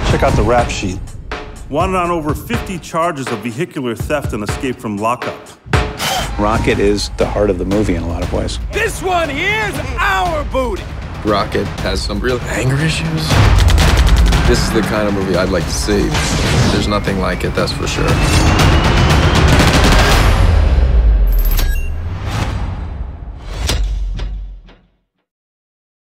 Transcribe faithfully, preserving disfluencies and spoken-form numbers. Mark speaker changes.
Speaker 1: Check out the rap sheet.
Speaker 2: Wanted on over fifty charges of vehicular theft and escape from lockup.
Speaker 1: Rocket is the heart of the movie in a lot of ways.
Speaker 3: This one here's our booty.
Speaker 4: Rocket has some real anger issues. This is the kind of movie I'd like to see. There's nothing like it, that's for sure.